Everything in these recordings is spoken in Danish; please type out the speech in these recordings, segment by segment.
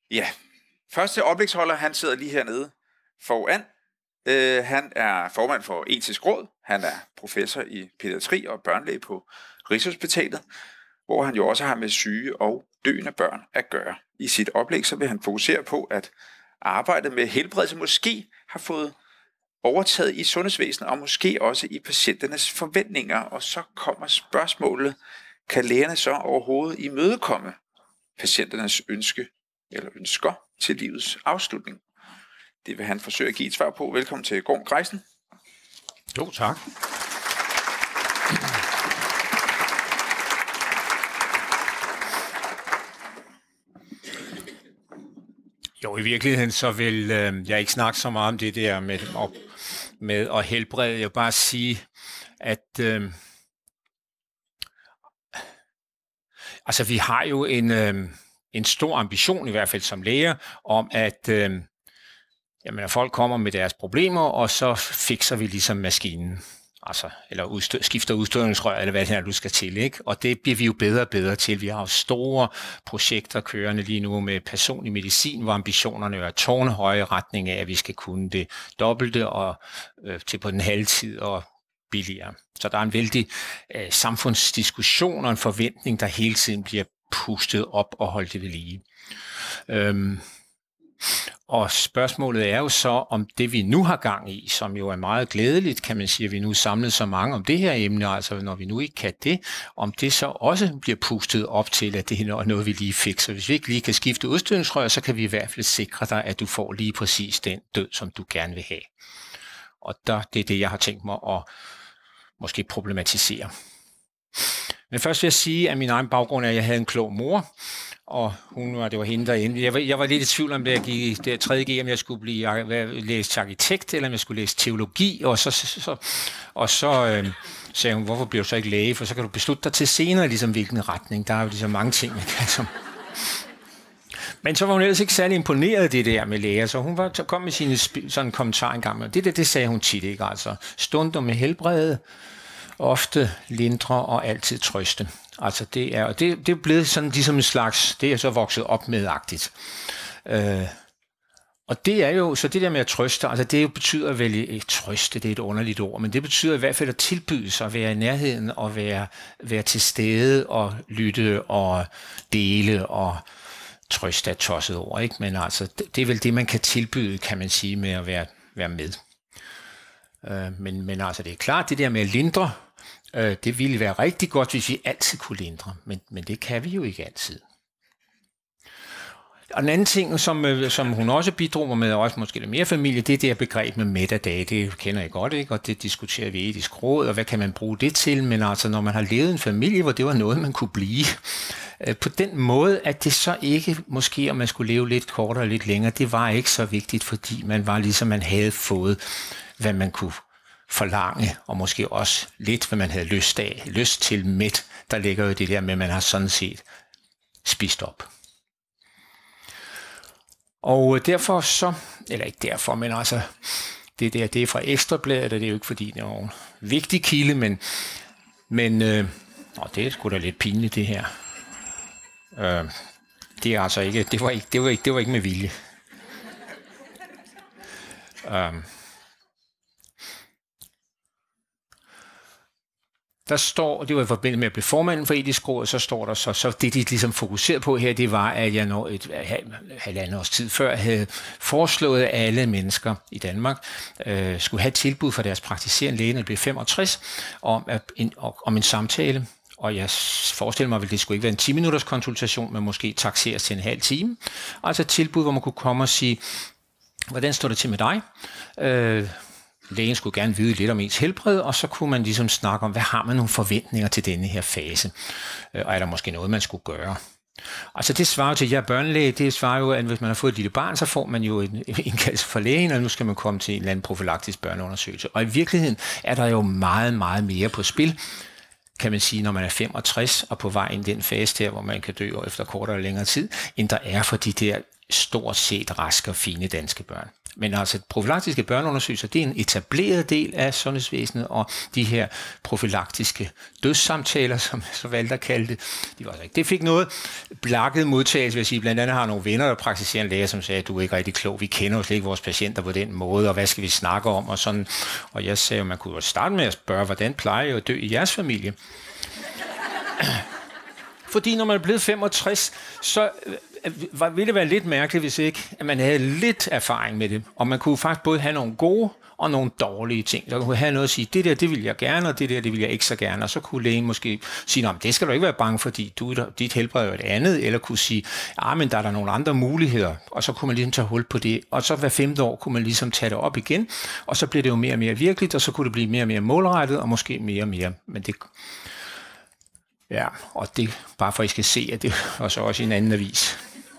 Ja, første oplægsholder, han sidder lige hernede foran. Han er formand for Etisk Råd. Han er professor i pædiatri og børnelæge på Rigshospitalet, hvor han jo også har med syge og døende børn at gøre. I sit oplæg så vil han fokusere på, at arbejdet med helbredelse måske har fået overtaget i sundhedsvæsenet, og måske også i patienternes forventninger. Og så kommer spørgsmålet, kan lægerne så overhovedet imødekomme patienternes ønsker til livets afslutning? Det vil han forsøge at give et svar på. Velkommen til Gorm Greisen. Jo, tak. Jo, i virkeligheden så vil jeg ikke snakke så meget om det der med at helbrede. Jeg vil bare sige, at vi har jo en stor ambition, i hvert fald som læger, om at folk kommer med deres problemer, og så fikser vi ligesom maskinen. Eller skifter udstødningsrør, eller hvad det er, du skal til, ikke? Og det bliver vi jo bedre og bedre til. Vi har jo store projekter kørende lige nu med personlig medicin, hvor ambitionerne er tårnehøje i retning af, at vi skal kunne det dobbelte og til på den halve tid og billigere. Så der er en vældig samfundsdiskussion og en forventning, der hele tiden bliver pustet op og holdt det ved lige. Og spørgsmålet er jo så, om det vi nu har gang i, som jo er meget glædeligt, kan man sige, at vi nu er samlet så mange om det her emne, altså når vi nu ikke kan det, om det så også bliver pustet op til, at det er noget, vi lige fikser. Hvis vi ikke lige kan skifte udstødningsrør, så kan vi i hvert fald sikre dig, at du får lige præcis den død, som du gerne vil have. Og det er det, jeg har tænkt mig at måske problematisere. Men først vil jeg sige, at min egen baggrund er, at jeg havde en klog mor, og det var hende derinde. Jeg var lidt i tvivl om, da jeg gik i det 3.G, om jeg skulle læse arkitekt, eller om jeg skulle læse teologi, og så sagde hun, hvorfor bliver du så ikke læge, for så kan du beslutte dig til senere, ligesom hvilken retning. Der er jo ligesom mange ting, man kan. Men så var hun ellers ikke særlig imponeret af det der med læger, så hun kom med sine sådan kommentarer en gang. Det sagde hun tit, ikke? Altså, stunder med helbrede, ofte lindre og altid trøste. Altså det er blevet sådan ligesom en slags, det er så vokset op med-agtigt. Og det er jo, så det der med at trøste, altså det betyder vel, trøste, det er et underligt ord, men det betyder i hvert fald at tilbyde sig, at være i nærheden og være til stede og lytte og dele og trøste er tosset ord, ikke? Men altså, det er vel det, man kan tilbyde, kan man sige, med at være med. Men altså, det er klart, det der med at lindre, det ville være rigtig godt, hvis vi altid kunne lindre, men det kan vi jo ikke altid. Og den anden ting, som hun også bidrog med, og også måske lidt mere familie, det er det her begreb med metadage. Det kender jeg godt, ikke? Og det diskuterer vi i Etisk Råd, og hvad kan man bruge det til? Men altså, når man har levet en familie, hvor det var noget, man kunne blive, på den måde, at det så ikke, måske om man skulle leve lidt kortere og lidt længere, det var ikke så vigtigt, fordi man var ligesom, man havde fået, hvad man kunne forlange, og måske også lidt, hvad man havde lyst til mæt. Der ligger jo det der med, at man har sådan set spist op. Og derfor så, eller ikke derfor, men altså, det er fra Ekstrabladet, og det er jo ikke fordi, det er nogen vigtig kilde, men det er sgu da lidt pinligt, det her. Det er altså ikke, det var ikke med vilje. Der står, det var i forbindelse med at blive formanden for Etisk Råd, så står der så det de ligesom fokuserede på her, det var, at jeg når et halvandet års tid før havde foreslået, at alle mennesker i Danmark skulle have et tilbud for deres praktiserende læge, når de blev 65, om en samtale. Og jeg forestiller mig, at det skulle ikke være en 10-minutters konsultation, men måske takseres til en halv time. Altså et tilbud, hvor man kunne komme og sige, hvordan står det til med dig? Lægen skulle gerne vide lidt om ens helbred, og så kunne man ligesom snakke om, hvad har man nogle forventninger til denne her fase? Og er der måske noget, man skulle gøre? Altså det svarer jo til, jeg er børnelæge, det svarer jo, at hvis man har fået et lille barn, så får man jo en indkaldelse fra lægen, og nu skal man komme til en eller anden profylaktisk børneundersøgelse. Og i virkeligheden er der jo meget, meget mere på spil, kan man sige, når man er 65 og på vej ind i den fase der, hvor man kan dø efter kortere og længere tid, end der er for de der stort set raske og fine danske børn. Men altså profylaktiske børneundersøgelser, det er en etableret del af sundhedsvæsenet, og de her profylaktiske dødssamtaler, som jeg så valgte at kalde det, det fik noget blakket modtagelse, vil jeg sige. Blandt andet har nogle venner, der praktiserer en læge, som sagde, at du er ikke rigtig klog, vi kender jo slet ikke vores patienter på den måde, og hvad skal vi snakke om, og sådan. Og jeg sagde, at man kunne jo starte med at spørge, hvordan plejer jeg at dø i jeres familie? Fordi når man er blevet 65, så ville det være lidt mærkeligt, hvis ikke at man havde lidt erfaring med det. Og man kunne faktisk både have nogle gode og nogle dårlige ting. Så kunne have noget at sige, det der, det vil jeg gerne, og det der, det vil jeg ikke så gerne. Og så kunne lægen måske sige, det skal du ikke være bange, fordi dit helbred er et andet. Eller kunne sige, men der er der nogle andre muligheder. Og så kunne man ligesom tage hul på det. Og så hver 5. år kunne man ligesom tage det op igen. Og så blev det jo mere og mere virkeligt, og så kunne det blive mere og mere målrettet, og måske mere og mere. Men det... Ja, og det bare for, at I skal se, at det var så også i en anden avis.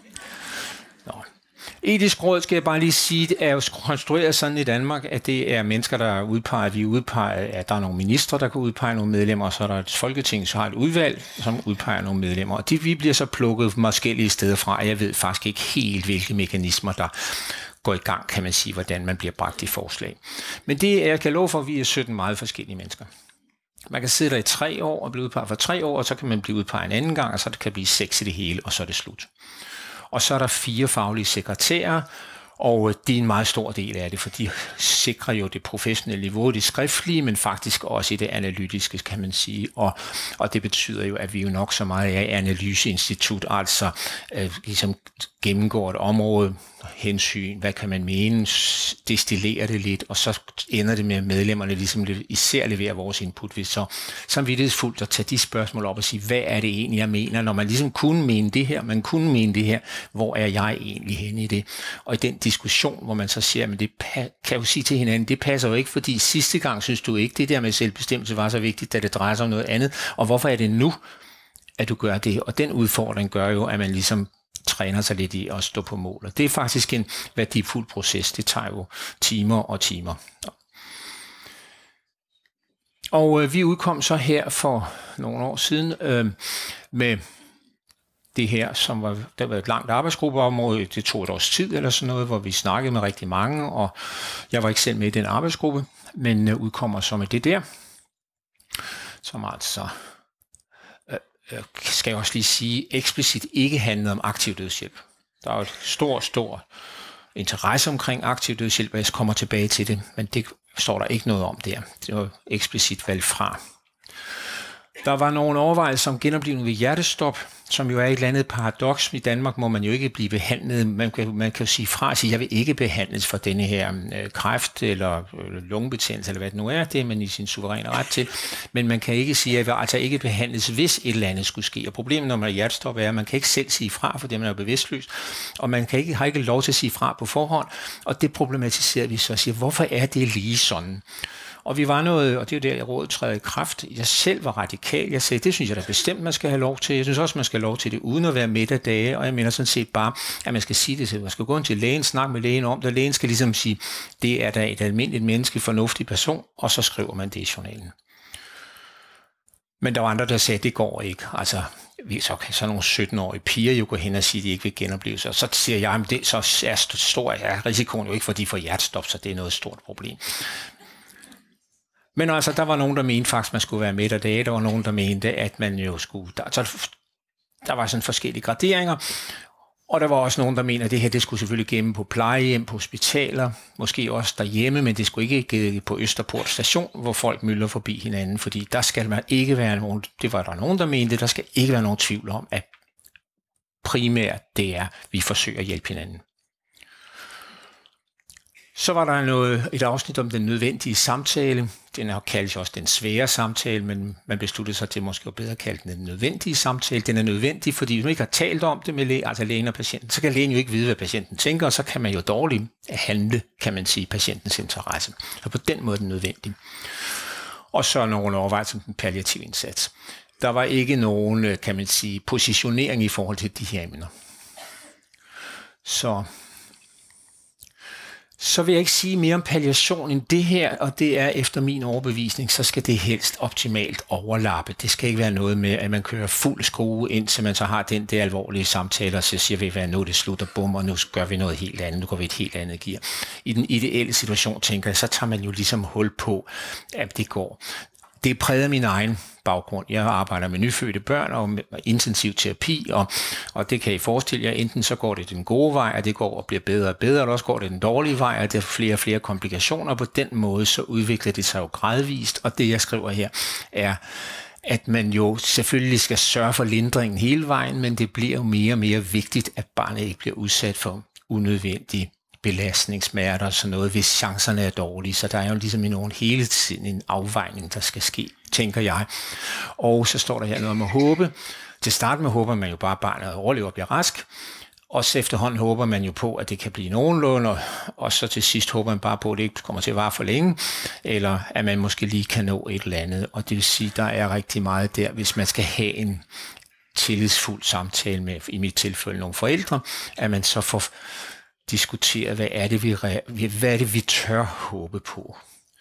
Etisk råd, skal jeg bare lige sige, det er jo konstrueret sådan i Danmark, at det er mennesker, der er udpeget. Vi er udpeget, at der er nogle ministre, der kan udpege nogle medlemmer, og så er der et folketing, så har et udvalg, som udpeger nogle medlemmer. Og vi bliver så plukket forskellige steder fra. Jeg ved faktisk ikke helt, hvilke mekanismer, der går i gang, kan man sige, hvordan man bliver bragt i forslag. Men det jeg kan love for, at vi er 17 meget forskellige mennesker. Man kan sidde der i 3 år og blive udpeget for 3 år, og så kan man blive udpeget en anden gang, og så kan det blive 6 i det hele, og så er det slut. Og så er der 4 faglige sekretærer, og det er en meget stor del af det, for de sikrer jo det professionelle niveau, det skriftlige, men faktisk også i det analytiske, kan man sige. Og det betyder jo, at vi jo nok så meget er analyseinstitut, altså ligesom gennemgår et område, hensyn, hvad kan man mene, destillerer det lidt, og så ender det med, at medlemmerne ligesom især leverer vores input ved så samvittighedsfuldt at tage de spørgsmål op og sige, hvad er det egentlig, jeg mener, når man ligesom kunne mene det her, man kunne mene det her, hvor er jeg egentlig henne i det? Og i den diskussion, hvor man så siger, men det kan jo sige til hinanden, det passer jo ikke, fordi sidste gang synes du ikke, det der med selvbestemmelse var så vigtigt, da det drejer sig om noget andet, og hvorfor er det nu, at du gør det? Og den udfordring gør jo, at man ligesom træner sig lidt i at stå på mål. Og det er faktisk en værdifuld proces. Det tager jo timer og timer. Og vi udkom så her for nogle år siden med det her, som der var et langt arbejdsgruppeområde. Det tog et års tid eller sådan noget, hvor vi snakkede med rigtig mange, og jeg var ikke selv med i den arbejdsgruppe, men udkommer så med det der, som altså skal jeg også lige sige, eksplicit ikke handlede om aktiv dødshjælp. Der er jo et stor interesse omkring aktiv dødshjælp, og jeg kommer tilbage til det, men det står der ikke noget om der. Det var eksplicit valgt fra. Der var nogle overvejelser om genoplivning ved hjertestop, som jo er et eller andet paradoks. I Danmark må man jo ikke blive behandlet. Man kan jo sige fra og sige, jeg vil ikke behandles for denne her kræft eller lungebetændelse, eller hvad det nu er. Det er man i sin suveræne ret til. Men man kan ikke sige, at jeg vil altså ikke behandles, hvis et eller andet skulle ske. Og problemet, når man er hjertestop, er, at man kan ikke selv sige fra, fordi man er bevidstløs. Og man har ikke lov til at sige fra på forhånd. Og det problematiserer vi så og siger, hvorfor er det lige sådan? Og vi var noget, og det er jo der, jeg rådet træder i kraft. Jeg selv var radikal. Jeg sagde, det synes jeg da bestemt, man skal have lov til. Jeg synes også, man skal have lov til det, uden at være midt af dage. Og jeg mener sådan set bare, at man skal sige det til. Man skal gå ind til lægen, snakke med lægen om det. Lægen skal ligesom sige, det er da et almindeligt menneske, fornuftig person, og så skriver man det i journalen. Men der var andre, der sagde, det går ikke. Altså, så kan sådan nogle 17-årige piger jo gå hen og sige, at de ikke vil genopleve sig. Og så siger jeg, at det så er stor risikoen jo ikke, fordi de får hjertestop, så det er noget stort problem. Men altså, der var nogen, der mente faktisk, man skulle være midt af dage. Der var nogen, der mente, at man jo skulle... Der var sådan forskellige graderinger. Og der var også nogen, der mente, at det her, det skulle selvfølgelig gemme på plejehjem, på hospitaler. Måske også derhjemme, men det skulle ikke på Østerport station, hvor folk mylder forbi hinanden. Fordi der skal man ikke være nogen... Det var der nogen, der mente, der skal ikke være nogen tvivl om, at primært det er, at vi forsøger at hjælpe hinanden. Så var der et afsnit om den nødvendige samtale. Den har kaldt også den svære samtale, men man besluttede sig til måske bedre at kalde den nødvendige samtale. Den er nødvendig, fordi hvis man ikke har talt om det med altså lægen og patienten, så kan lægen jo ikke vide, hvad patienten tænker, og så kan man jo dårligt handle, kan man sige, patientens interesse. Og på den måde er den nødvendig. Og så nogle overvejelser om den palliative indsats. Der var ikke nogen, kan man sige, positionering i forhold til de her emner. Så... Så vil jeg ikke sige mere om palliation end det her, og det er efter min overbevisning, så skal det helst optimalt overlappe. Det skal ikke være noget med, at man kører fuld skrue, indtil man så har den der alvorlige samtale, og så siger vi, hvad nu det slutter, bum, og nu gør vi noget helt andet, nu går vi et helt andet gear. I den ideelle situation, tænker jeg, så tager man jo ligesom hul på, at det går. Det præger min egen baggrund. Jeg arbejder med nyfødte børn og med intensiv terapi, og det kan I forestille jer, enten så går det den gode vej, og det går og bliver bedre og bedre, eller også går det den dårlige vej, og der er flere og flere komplikationer. På den måde så udvikler det sig jo gradvist, og det jeg skriver her er, at man jo selvfølgelig skal sørge for lindringen hele vejen, men det bliver jo mere og mere vigtigt, at barnet ikke bliver udsat for unødvendige belastningssmerter og sådan noget, hvis chancerne er dårlige. Så der er jo ligesom i nogen hele tiden en afvejning, der skal ske, tænker jeg. Og så står der her noget om at håbe. Til start med håber man jo bare, at barnet overlever og bliver rask. Og så efterhånden håber man jo på, at det kan blive nogenlunde, og så til sidst håber man bare på, at det ikke kommer til at vare for længe, eller at man måske lige kan nå et eller andet. Og det vil sige, at der er rigtig meget der, hvis man skal have en tillidsfuld samtale med, i mit tilfælde, nogle forældre, at man så får diskutere, hvad er det, vi tør håbe på.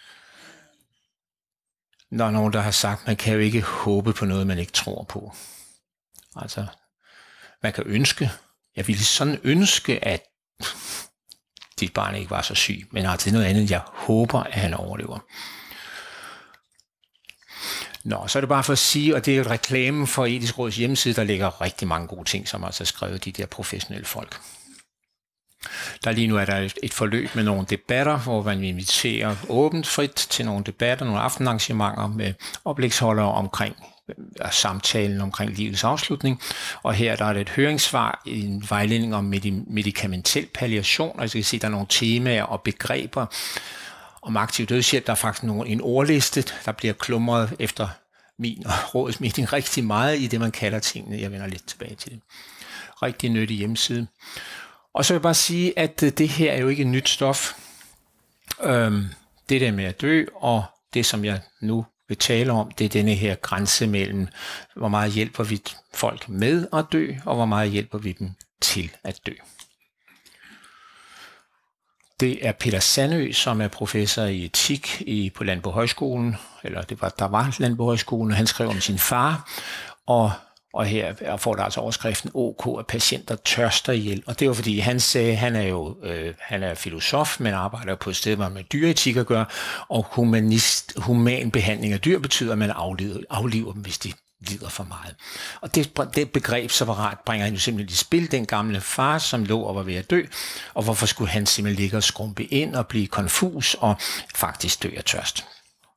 Der er nogen, der har sagt, man kan jo ikke håbe på noget, man ikke tror på. Altså, man kan ønske, jeg ville sådan ønske, at dit barn ikke var så syg, men altså noget andet, jeg håber, at han overlever. Nå, så er det bare for at sige, og det er et reklame for Etisk Råds hjemmeside, der ligger rigtig mange gode ting, som altså er skrevet de der professionelle folk. Lige nu er der et forløb med nogle debatter, hvor man inviterer åbent frit til nogle debatter, nogle aftenarrangementer med oplægsholdere omkring samtalen omkring livets afslutning. Og her der er det et høringssvar i en vejledning om medikamentel palliation, og jeg skal se, der er nogle temaer og begreber om aktiv dødshjælp. Der er faktisk en ordliste, der bliver klumret efter min og rådets mening rigtig meget i det, man kalder tingene. Jeg vender lidt tilbage til det. Rigtig nyttig hjemmeside. Og så vil jeg bare sige, at det her er jo ikke nyt stof. Det der med at dø, og det som jeg nu vil tale om, det er denne her grænse mellem, hvor meget hjælper vi folk med at dø, og hvor meget hjælper vi dem til at dø. Det er Peter Sandø, som er professor i etik på Landbohøjskolen, eller der var Landbohøjskolen, og han skrev om sin far, og her får der altså overskriften OK, at patienter tørster ihjel. Og det var fordi, han sagde, han er filosof, men arbejder på et sted, hvor man med dyreetik at gøre, og human behandling af dyr betyder, at man afliver dem, hvis de lider for meget. Og det begreb separat bringer han jo simpelthen i spil, den gamle far, som lå og var ved at dø, og hvorfor skulle han simpelthen ligge og skrumpe ind og blive konfus og faktisk dø af tørst.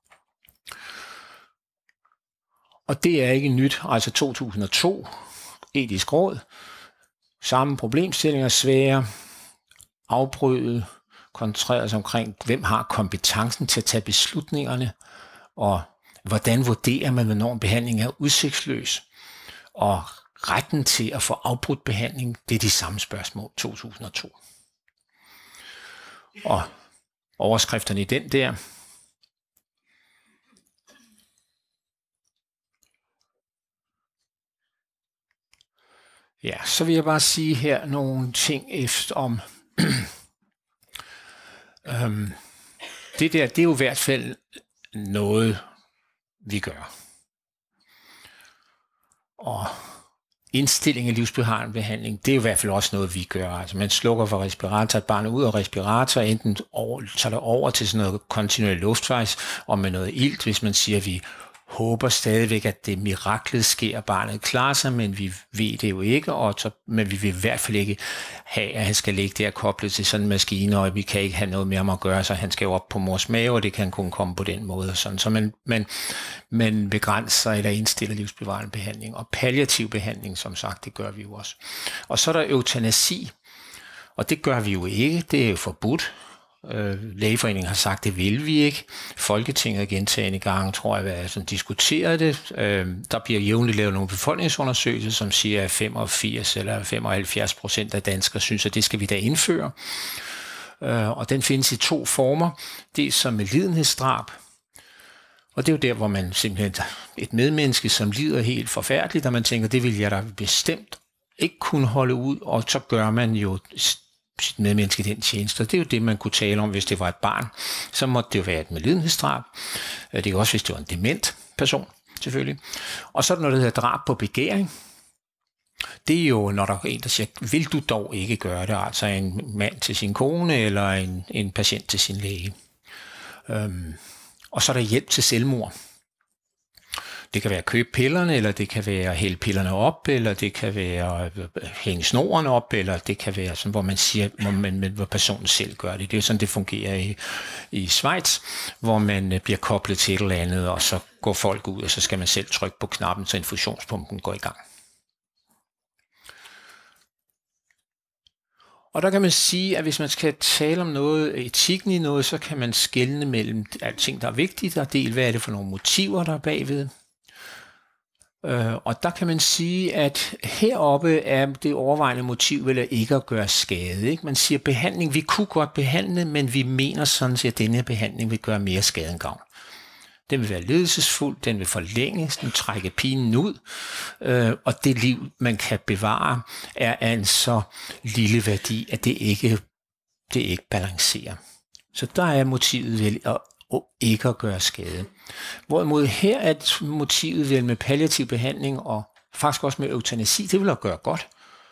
Og det er ikke nyt, altså 2002, Etisk Råd, samme problemstillinger, svære, afbryde, koncentreret sig omkring, hvem har kompetencen til at tage beslutningerne, og hvordan vurderer man, hvornår en behandling er udsigtsløs, og retten til at få afbrudt behandling, det er de samme spørgsmål, 2002. Og overskrifterne i den der, ja, så vil jeg bare sige her nogle ting efter om det der, det er jo i hvert fald noget, vi gør. Og indstilling af livsbevarende behandling, det er jo i hvert fald også noget, vi gør. Altså man slukker for respirator, et barn ud af respirator, enten tager det over til sådan noget kontinuerlig luftvejs, og med noget ilt, hvis man siger, at vi håber stadigvæk, at det miraklet sker, barnet klarer sig, men vi ved det jo ikke, men vi vil i hvert fald ikke have, at han skal ligge der koblet til sådan en maskine, og vi kan ikke have noget mere om at gøre, så han skal jo op på mors mave, og det kan kun komme på den måde. Sådan. Så man begrænser eller indstiller livsbevarende behandling, og palliativ behandling, som sagt, det gør vi jo også. Og så er der eutanasi, og det gør vi jo ikke, det er jo forbudt. Lægeforeningen har sagt, det vil vi ikke. Folketinget gentagne gange, tror jeg, hvad sådan diskuterer det. Der bliver jævnligt lavet nogle befolkningsundersøgelser, som siger, at 85 eller 75% af danskere synes, at det skal vi da indføre. Og den findes i 2 former. Det er som medlidenhedsdrab, og det er jo der, hvor man simpelthen et medmenneske, som lider helt forfærdeligt, og man tænker, det vil jeg da bestemt ikke kunne holde ud, og så gør man jo sit medmenneske den tjeneste. Det er jo det, man kunne tale om, hvis det var et barn. Så måtte det jo være et medlidenhedsdrab. Det er også, hvis det var en dement person, selvfølgelig. Og så er der noget, der hedder drab på begæring. Det er jo, når der er en, der siger, vil du dog ikke gøre det? Altså en mand til sin kone, eller en patient til sin læge. Og så er der hjælp til selvmord. Det kan være at købe pillerne, eller det kan være at hælde pillerne op, eller det kan være at hænge snoren op, eller det kan være sådan, hvor man siger, hvor personen selv gør det. Det er jo sådan, det fungerer i Schweiz, hvor man bliver koblet til et eller andet, og så går folk ud, og så skal man selv trykke på knappen, så infusionspumpen går i gang. Og der kan man sige, at hvis man skal tale om noget, etikken i noget, så kan man skelne mellem alting, der er vigtigt, og del, hvad er det for nogle motiver, der er bagved. Og der kan man sige, at heroppe er det overvejende motiv vel ikke at gøre skade. Ikke? Man siger behandling, vi kunne godt behandle, men vi mener sådan set, at denne her behandling vil gøre mere skade end gavn. Den vil være ledelsesfuld, den vil forlænge, den trække pinen ud, og det liv, man kan bevare, er af en så lille værdi, at det ikke balancerer. Så der er motivet vel at ikke at gøre skade. Hvorimod her er motivet vel med palliativ behandling og faktisk også med eutanasi, det vil at gøre godt.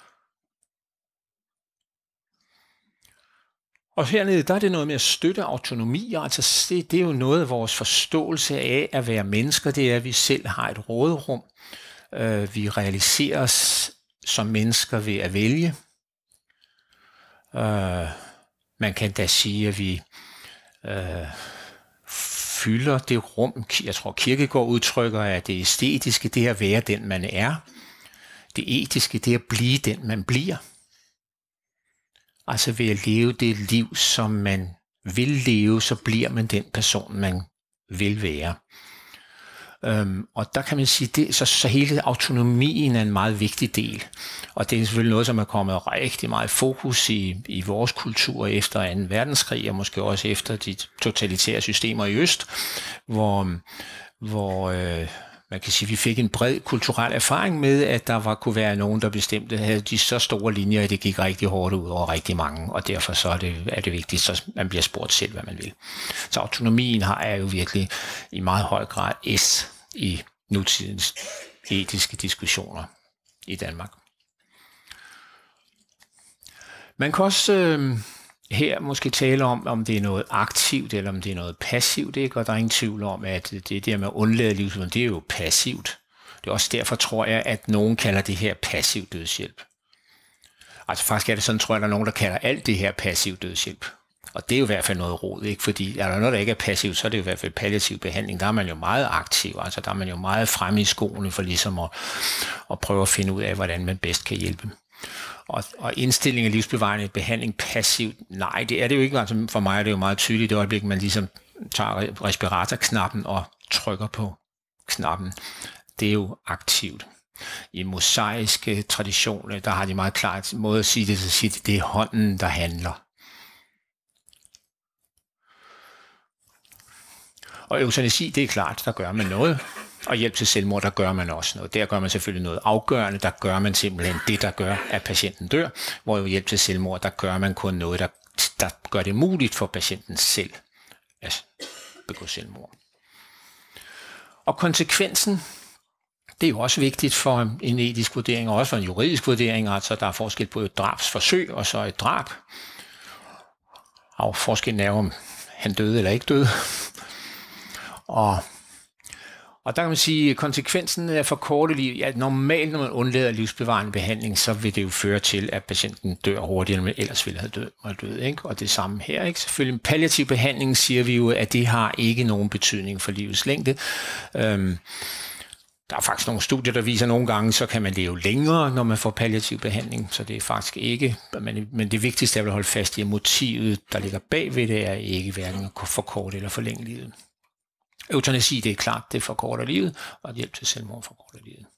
Og hernede, der er det noget med at støtte autonomi, altså det er jo noget af vores forståelse af at være mennesker, det er, at vi selv har et råderum. Vi realiserer os som mennesker ved at vælge. Man kan da sige, at vi fylder det rum, jeg tror Kierkegaard udtrykker, at det æstetiske, det er at være den, man er. Det etiske, det er at blive den, man bliver. Altså ved at leve det liv, som man vil leve, så bliver man den person, man vil være. Og der kan man sige, så hele autonomien er en meget vigtig del. Og det er selvfølgelig noget, som er kommet rigtig meget fokus i vores kultur efter 2. verdenskrig, og måske også efter de totalitære systemer i øst, hvor man kan sige, at vi fik en bred kulturel erfaring med, at der kunne være nogen, der bestemte, havde de så store linjer, at det gik rigtig hårdt ud over rigtig mange, og derfor så er det vigtigt, så man bliver spurgt selv, hvad man vil. Så autonomien er jo virkelig i meget høj grad i nutidens etiske diskussioner i Danmark. Man kan også her måske tale om det er noget aktivt, eller om det er noget passivt, ikke? Og der er ingen tvivl om, at det der med at undlade livsviden, det er jo passivt. Det er også derfor, tror jeg, at nogen kalder det her passiv dødshjælp. Altså faktisk er det sådan, tror jeg, at der er nogen, der kalder alt det her passiv dødshjælp. Og det er jo i hvert fald noget rod, ikke? Fordi er der noget, der ikke er passivt, så er det jo i hvert fald palliativ behandling. Der er man jo meget aktiv, altså der er man jo meget fremme i skoene for ligesom at prøve at finde ud af, hvordan man bedst kan hjælpe. Og indstilling af livsbevarende behandling passivt, nej, det er det jo ikke. Altså for mig er det jo meget tydeligt det øjeblik, man ligesom tager respiratorknappen og trykker på knappen. Det er jo aktivt. I mosaiske traditioner, der har de meget klart måde at sige det, så siger de, det er hånden, der handler. Og eutanasi, det er klart, der gør man noget. Og hjælp til selvmord, der gør man også noget. Der gør man selvfølgelig noget afgørende, der gør man simpelthen det, der gør, at patienten dør. Hvor jo hjælp til selvmord, der gør man kun noget, der gør det muligt for patienten selv at begå selvmord. Og konsekvensen, det er jo også vigtigt for en etisk vurdering, og også for en juridisk vurdering. Altså der er forskel på et drabsforsøg og så et drab. Og forskellen er om han døde eller ikke døde. Og der kan man sige, at konsekvensen af forkortet liv, ja, normalt når man undlader livsbevarende behandling, så vil det jo føre til, at patienten dør hurtigere, end man ellers ville have død, ikke? Og det samme her, ikke? Selvfølgelig palliativ behandling siger vi jo, at det har ikke nogen betydning for livets længde. Der er faktisk nogle studier, der viser, at nogle gange, så kan man leve længere, når man får palliativ behandling, så det er faktisk ikke, men det vigtigste er at holde fast i, at motivet, der ligger bagved det, er ikke hverken at forkorte eller forlænge livet. Eutanasi, det er klart, det forkorter livet, og hjælp til selvmord forkorter livet.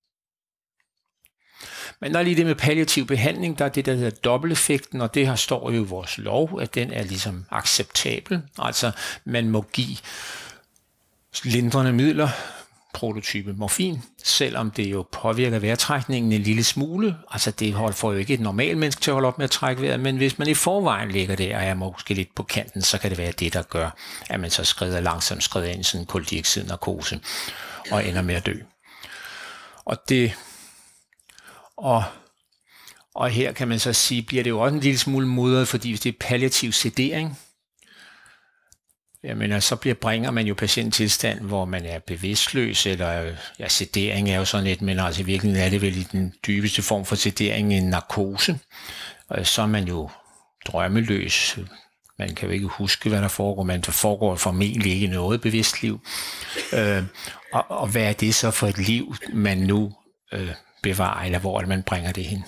Men der er lige det med palliativ behandling, der er det, der hedder dobbelteffekten, og det her står jo i vores lov, at den er ligesom acceptabel. Altså, man må give lindrende midler, prototype morfin, selvom det jo påvirker vejrtrækningen en lille smule. Altså det får jo ikke et normalt menneske til at holde op med at trække vejret, men hvis man i forvejen ligger der og er måske lidt på kanten, så kan det være det, der gør, at man så langsomt skrider ind i sådan en koldioxidnarkose og ender med at dø. Og her kan man så sige, bliver det jo også en lille smule mudret, fordi hvis det er palliativ sedering, jamen, så bringer man jo patienten til tilstand, hvor man er bevidstløs, eller sedering er jo sådan lidt, men altså i virkeligheden er det vel i den dybeste form for sedering en narkose. Og så er man jo drømmeløs. Man kan jo ikke huske, hvad der foregår, men der foregår formentlig ikke noget bevidst liv. Og hvad er det så for et liv, man nu bevarer, eller hvor man bringer det hen?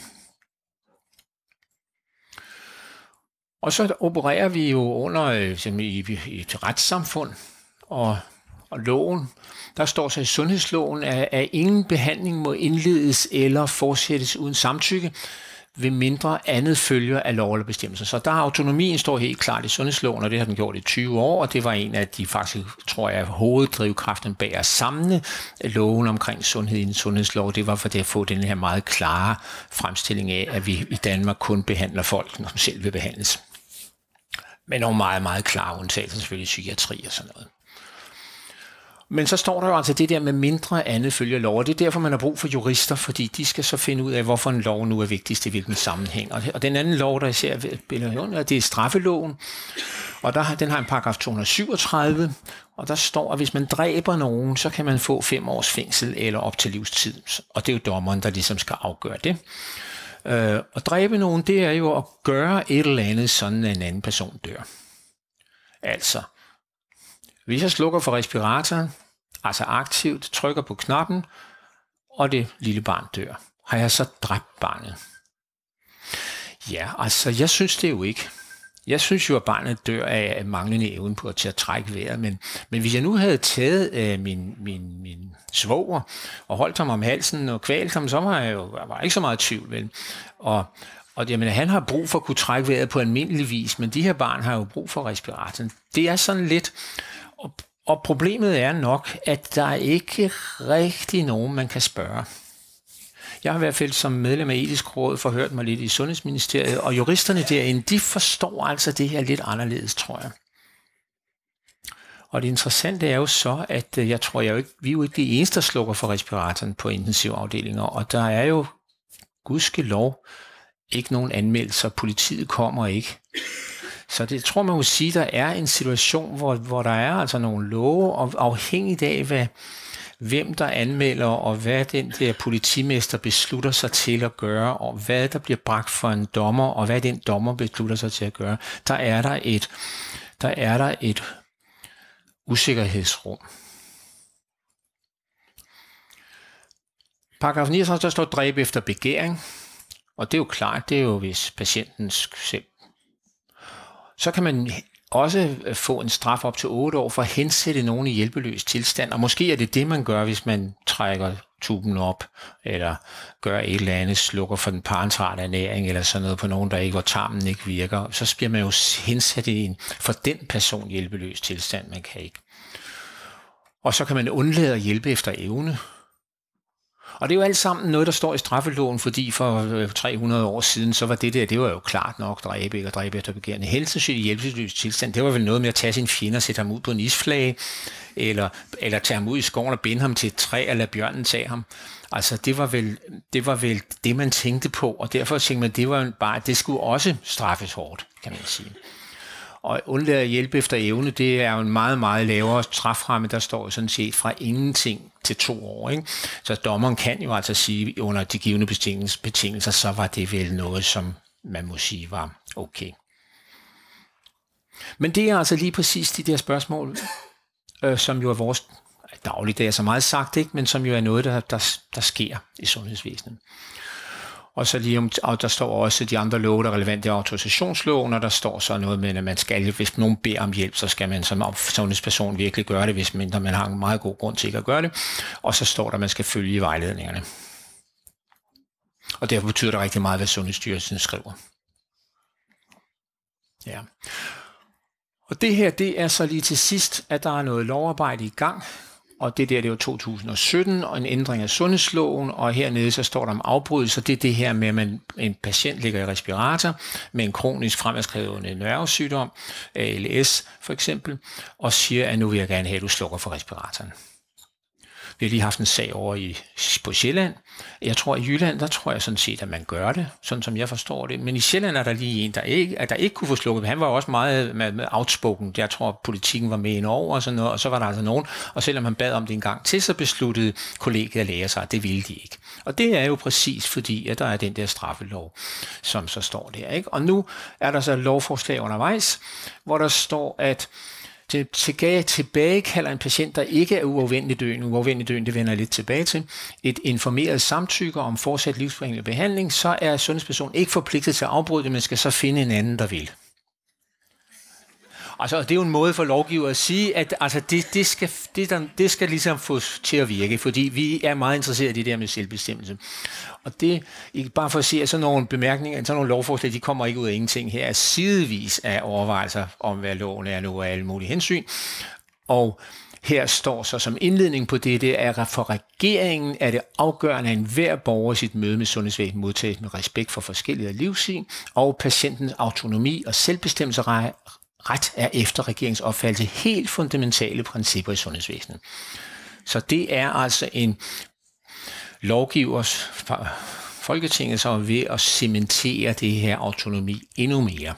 Og så opererer vi jo under i et retssamfund, og loven, der står så i sundhedsloven, at ingen behandling må indledes eller fortsættes uden samtykke, ved mindre andet følger af lov eller bestemmelser. Så der autonomien står helt klart i sundhedsloven, og det har den gjort i 20 år, og det var en af de faktisk, tror jeg, hoveddrivkraften bag at samle loven omkring sundhed i en sundhedslov. Det var for det at få den her meget klare fremstilling af, at vi i Danmark kun behandler folk, når de selv vil behandles. Men nogle meget, meget klare undtagelser, selvfølgelig psykiatri og sådan noget. Men så står der jo altså det der med mindre andet følger lov, og det er derfor, man har brug for jurister, fordi de skal så finde ud af, hvorfor en lov nu er vigtigst i hvilken sammenhæng. Og den anden lov, der især spiller under, det er straffeloven, og den har en paragraf 237, og der står, at hvis man dræber nogen, så kan man få 5 års fængsel eller op til livstid, og det er jo dommeren, der ligesom skal afgøre det. At dræbe nogen, det er jo at gøre et eller andet, sådan at en anden person dør. Altså, hvis jeg slukker for respiratoren, altså aktivt trykker på knappen, og det lille barn dør, har jeg så dræbt barnet? Ja, altså jeg synes det jo ikke. Jeg synes jo, at barnet dør af manglende evne på at trække vejret, men hvis jeg nu havde taget min svoger og holdt ham om halsen og kvalt ham, så var jeg jo ikke så meget tvivl, vel? Og jamen, han har brug for at kunne trække vejret på almindelig vis, men de her børn har jo brug for respiratoren. Det er sådan lidt, og problemet er nok, at der ikke rigtig nogen, man kan spørge. Jeg har i hvert fald som medlem af Etisk Råd forhørt mig lidt i Sundhedsministeriet, og juristerne derinde, de forstår altså det her lidt anderledes, tror jeg. Og det interessante er jo så, at vi er jo ikke de eneste, der slukker for respiratoren på intensivafdelinger, og der er jo gudskelov ikke nogen anmeldelser, politiet kommer ikke. Så det tror man må sige, der er en situation, hvor der er altså nogle love, og afhængigt af, hvem der anmelder, og hvad den der politimester beslutter sig til at gøre, og hvad der bliver bragt for en dommer, og hvad den dommer beslutter sig til at gøre, der er der et usikkerhedsrum. Paragraf 39, der står dræb efter begæring, og det er jo klart, det er jo hvis patienten selv. Så kan man også få en straf op til 8 år for at hensætte nogen i hjælpeløs tilstand, og måske er det, man gør, hvis man trækker tuben op, eller gør et eller andet, slukker for den parenterale ernæring, eller sådan noget på nogen, hvor tarmen ikke virker. Så bliver man jo hensat i en for den person hjælpeløs tilstand, man kan ikke. Og så kan man undlade at hjælpe efter evne. Og det er jo alt sammen noget, der står i straffeloven, fordi for 300 år siden, så var det var jo klart nok, dræbe efter begærende. Helsesøg i hjælpeløs tilstand, det var vel noget med at tage sin fjende og sætte ham ud på en isflage, eller tage ham ud i skoven og binde ham til et træ, og lade bjørnen tage ham. Altså det var vel det, man tænkte på, og derfor tænkte man, det skulle også straffes hårdt, kan man sige. Og undlade at hjælpe efter evne, det er jo en meget, meget lavere strafferamme, der står sådan set fra ingenting til 2 år. Ikke? Så dommeren kan jo altså sige, under de givne betingelser, så var det vel noget, som man må sige var okay. Men det er altså lige præcis de der spørgsmål, som jo er vores dagligdag, så meget sagt, ikke? Men som jo er noget, der sker i sundhedsvæsenet. Og så lige og der står også de andre love, der er relevante i autorisationsloven, og der står så noget med, at man skal, hvis nogen beder om hjælp, så skal man som sundhedsperson virkelig gøre det, hvis mindre man har en meget god grund til ikke at gøre det. Og så står der, at man skal følge vejledningerne. Og derfor betyder det rigtig meget, hvad Sundhedsstyrelsen skriver. Ja. Og det her, det er så lige til sidst, at der er noget lovarbejde i gang, og det er jo 2017, og en ændring af sundhedsloven, og hernede så står der om afbrydelse, det er det her med, at en patient ligger i respirator med en kronisk fremadskrivende nervesygdom, ALS for eksempel, og siger, at nu vil jeg gerne have, at du slukker for respiratoren. Vi har lige haft en sag over på Sjælland. Jeg tror, i Jylland, der tror jeg sådan set, at man gør det, sådan som jeg forstår det. Men i Sjælland er der lige en, der ikke kunne få slukket. Han var også meget med outspoken. Jeg tror, politikken var med ind over og sådan noget, og så var der altså nogen. Og selvom han bad om det en gang til, så besluttede kollegiet at lære sig, at det ville de ikke. Og det er jo præcis fordi, at der er den der straffelov, som så står der, ikke? Og nu er der så et lovforslag undervejs, hvor der står, at tilbage kalder en patient, der ikke er uafvendeligt døende, det vender jeg lidt tilbage til, et informeret samtykke om fortsat livsforlængende behandling, så er sundhedspersonen ikke forpligtet til at afbryde det, men skal så finde en anden, der vil. Altså, det er jo en måde for lovgiver at sige, at altså, det skal ligesom få til at virke, fordi vi er meget interesserede i det der med selvbestemmelse. Og det, bare for at se, at sådan nogle bemærkninger, sådan nogle lovforslag, de kommer ikke ud af ingenting her, er sidevis af overvejelser om, hvad loven er nu af alle mulige hensyn. Og her står så som indledning på det er, at for regeringen er det afgørende, at enhver borger i sit møde med sundhedsvæsenet modtages med respekt for forskellige livssyn, og patientens autonomi og selvbestemmelse ret er efter regeringens opfattelse helt fundamentale principper i sundhedsvæsenet. Så det er altså en lovgivers Folketinget, som er ved at cementere det her autonomi endnu mere.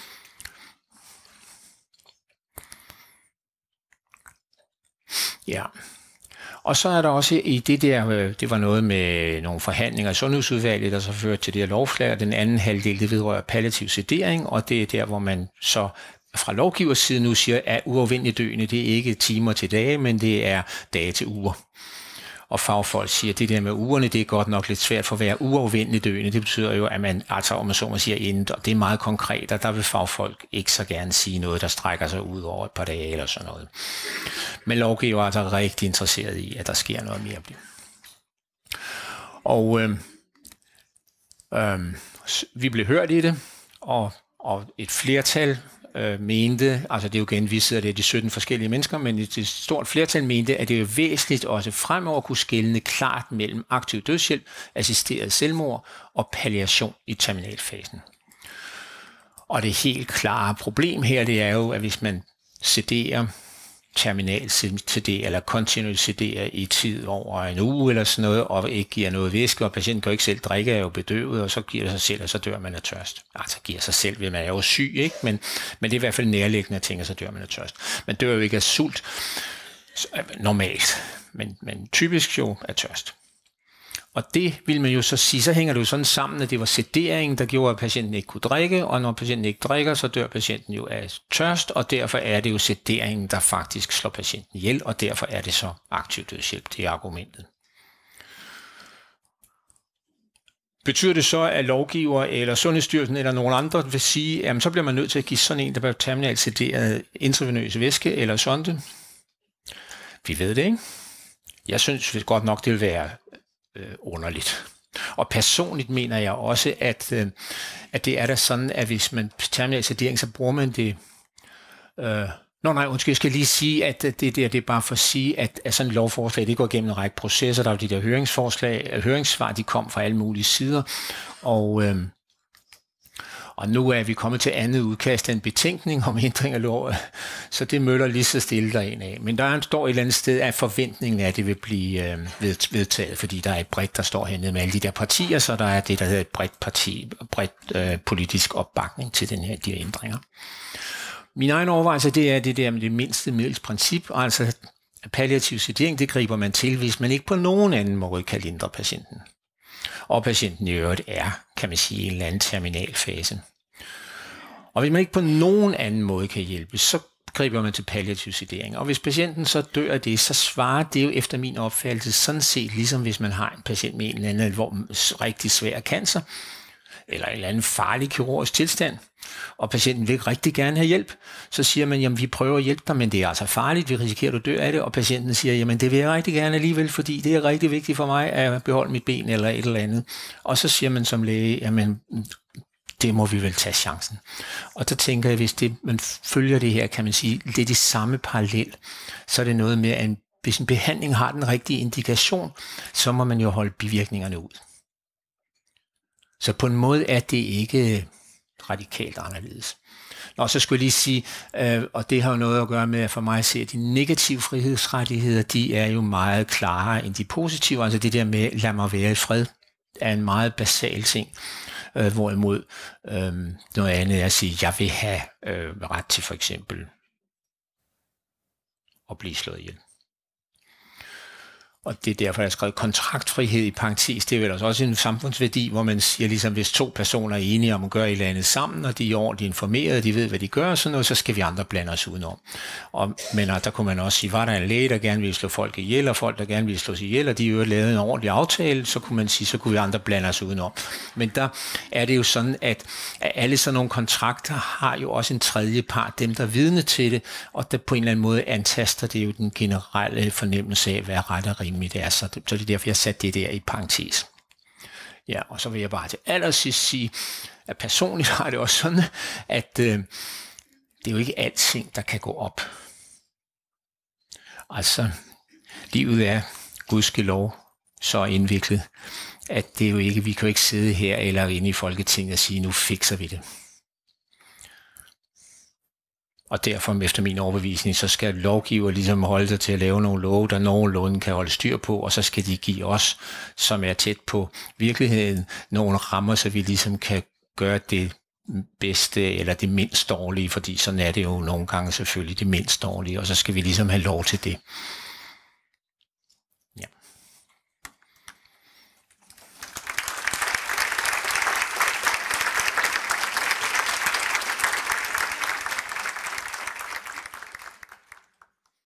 Ja. Og så er der også i det der, det var noget med nogle forhandlinger i Sundhedsudvalget, der så førte til det her lovforslag, og den anden halvdel, det vedrører palliativ sedering, og det er der, hvor man så fra lovgivers side nu siger, at uafvendeligt døende, det er ikke timer til dage, men det er dage til uger. Og fagfolk siger, at det der med ugerne, det er godt nok lidt svært for at være uafvendeligt døende. Det betyder jo, at man, altså om man så må sige, og det er meget konkret, og der vil fagfolk ikke så gerne sige noget, der strækker sig ud over et par dage eller sådan noget. Men lovgiver er altså rigtig interesseret i, at der sker noget mere. Og vi blev hørt i det, og et flertal mente, altså det er jo igen, vi sidder der de 17 forskellige mennesker, men et stort flertal mente, at det er væsentligt også fremover kunne skelne klart mellem aktiv dødshjælp, assisteret selvmord og palliation i terminalfasen. Og det helt klare problem her, det er jo, at hvis man sederer, terminal sedere eller kontinuerligt sedere i tid over en uge eller sådan noget, og ikke giver noget væske, og patienten kan jo ikke selv drikke, er jo bedøvet, og så giver det sig selv, og så dør man af tørst. Altså giver sig selv, ved man er jo syg, ikke? Men det er i hvert fald nærliggende at tænke, så dør man af tørst. Man dør jo ikke af sult normalt, men typisk jo af tørst. Og det vil man jo så sige, så hænger det jo sådan sammen, at det var sederingen, der gjorde, at patienten ikke kunne drikke, og når patienten ikke drikker, så dør patienten jo af tørst, og derfor er det jo sederingen, der faktisk slår patienten ihjel, og derfor er det så aktiv dødshjælp, det er argumentet. Betyder det så, at lovgiver eller Sundhedsstyrelsen eller nogen andre vil sige, at så bliver man nødt til at give sådan en, der bliver terminalt sederet intravenøs væske eller sonde? Vi ved det ikke. Jeg synes godt nok, det vil være underligt. Og personligt mener jeg også, at det er da sådan, at hvis man terminal sedering, så bruger man det. Jeg skal lige sige, at det er bare for at sige, at sådan et lovforslag, det går gennem en række processer. Der er jo de der høringssvar, de kom fra alle mulige sider, og nu er vi kommet til andet udkast af en betænkning om ændring af lov, så det møller lige så stille derind af. Men der står et eller andet sted, at forventningen er, at det vil blive vedtaget, fordi der er et bredt, der står hernede med alle de der partier, så der er det, der hedder et bredt politisk opbakning til de her ændringer. Min egen overvejelse, det er det der med det mindste middels princip, altså palliativ sedering, det griber man til, hvis man ikke på nogen anden måde kan lindre patienten. Og patienten i øvrigt er, kan man sige, en eller anden terminalfase. Og hvis man ikke på nogen anden måde kan hjælpe, så griber man til palliativ sedering. Og hvis patienten så dør af det, så svarer det jo efter min opfattelse sådan set, ligesom hvis man har en patient med en eller anden rigtig svær cancer, eller en eller anden farlig kirurgisk tilstand, og patienten vil rigtig gerne have hjælp, så siger man, jamen vi prøver at hjælpe dig, men det er altså farligt, vi risikerer, at du dør af det, og patienten siger, jamen det vil jeg rigtig gerne alligevel, fordi det er rigtig vigtigt for mig at beholde mit ben eller et eller andet. Og så siger man som læge, jamen det må vi vel tage chancen. Og så tænker jeg, hvis man følger det her, kan man sige, lidt i samme parallel, så er det noget med, at en hvis en behandling har den rigtige indikation, så må man jo holde bivirkningerne ud. Så på en måde er det ikke radikalt anderledes. Og så skulle jeg lige sige, og det har jo noget at gøre med, at for mig ser de negative frihedsrettigheder, de er jo meget klarere end de positive. Altså det der med, lad mig være i fred, er en meget basal ting. Hvorimod noget andet er at sige, jeg vil have ret til for eksempel at blive slået ihjel. Og det er derfor, jeg har skrevet kontraktfrihed i parentes. Det er vel også en samfundsværdi, hvor man siger, ligesom hvis to personer er enige om at gøre et eller andet sammen, og de er ordentligt informerede, de ved, hvad de gør, og sådan noget, så skal vi andre blande os udenom. Men der kunne man også sige, var der en læge, der gerne ville slå folk ihjel, og folk, der gerne ville slås ihjel, og de jo lavede en ordentlig aftale, så kunne man sige, så kunne vi andre blande os udenom. Men der er det jo sådan, at alle sådan nogle kontrakter har jo også en tredje part, dem der er vidne til det, og der på en eller anden måde antaster det jo den generelle fornemmelse af, hvad ret og rimeligt er. Så det er derfor, jeg satte det der i parentes. Ja, og så vil jeg bare til allersidst sige, at personligt har det også sådan, at det er jo ikke alting, der kan gå op. Altså, livet er gudskelov så indviklet, at det er jo ikke, vi kan jo ikke sidde her eller inde i Folketinget og sige, nu fikser vi det. Og derfor, efter min overbevisning, så skal lovgiver ligesom holde sig til at lave nogle love, der nogenlunde kan holde styr på, og så skal de give os, som er tæt på virkeligheden, nogle rammer, så vi ligesom kan gøre det bedste eller det mindst dårlige, fordi sådan er det jo nogle gange selvfølgelig det mindst dårlige, og så skal vi ligesom have lov til det.